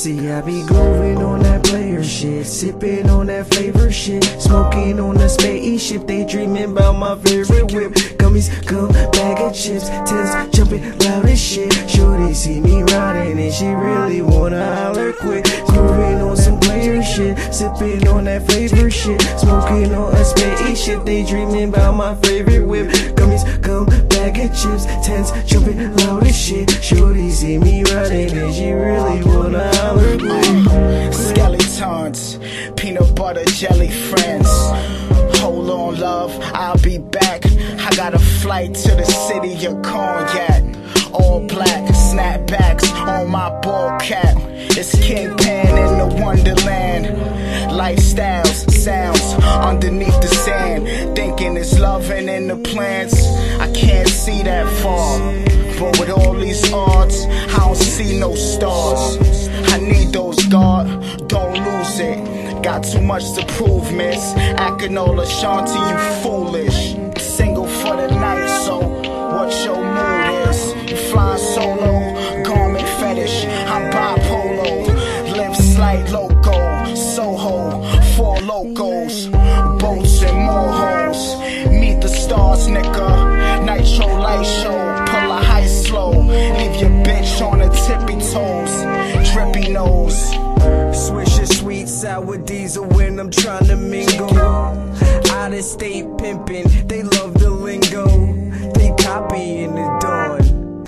See, I be grooving on that player shit, sipping on that flavor shit, smoking on the spaceship, they dreaming about my favorite whip. Gummies come, bag of chips, Tens jumping loud as shit. Shorty see me riding and she really wanna holler quick. Grooving on some player shit, sipping on that flavor shit, smoking on a spaceship, they dreaming about my favorite whip. Gummies come, bag of chips, Tens jumping loud as shit. Shorty see me riding and she really wanna holler quick. Skeletons, peanut butter jelly friends. Hold on love, I'll be back. I got a flight to the city of cognac. All black, snapbacks on my ball cap. It's Kingpin in the Wonderland. Lifestyles, sounds underneath the sand. Thinking it's loving in the plants. I can't see that far, but with all these odds, I don't see no stars. I need those, God, don't lose it. Got too much to prove, miss. Acting all Ashanti, you foolish. Single for the night, so what your mood is? You flying solo, garment fetish. I'm bipolar, live slight loco, Soho, 4 locos, boats and more hoes. Meet the stars, nigga. Nitro light show, pull a high slow, leave your bitch on her tippy toes, drippy nose. Swish a sweet sour diesel when I'm trying to mingle. Out of state pimpin', they love the lingo. They copying the dawn.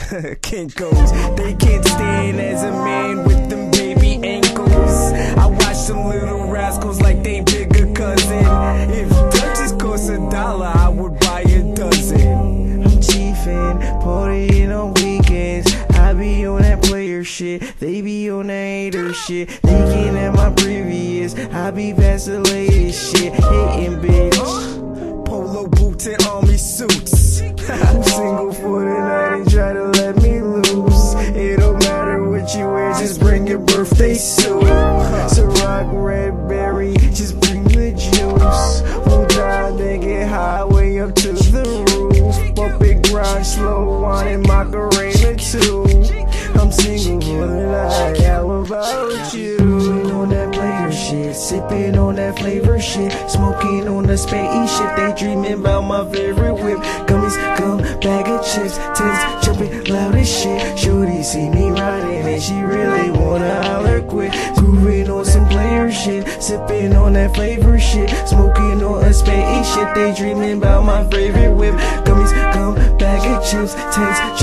Kinkos, they can't stand as a man with them baby ankles. I watch them little rascals like they bigger cousin. If Dutchess cost $1, I would buy a dozen. I'm chiefin', partying on weekends. I be on that player shit, they be on that hater shit. Thinking at my previous, I be past the latest shit. Hitting bitch, polo boots and army suits. I'm single for the night and try to let me loose. It don't matter what you wear, just bring your birthday suit. Ciroc, red berry, just bring the juice. We'll die, then get high way up to the roof. Bump it, grind, slow wine and Macarena too. I'm single for the night, how about you? On that player shit, sipping on that flavor shit, smoking on the spaceship, they dreaming about my favorite whip. Gummies come, bag of chips, Tens jumping loud as shit. Shorty see me riding and she really wanna holler quick. Grooving on some player shit, sipping on that flavor shit, smoking on a spaceship, they dreaming about my favorite whip. Gummies come, bag of chips, Tens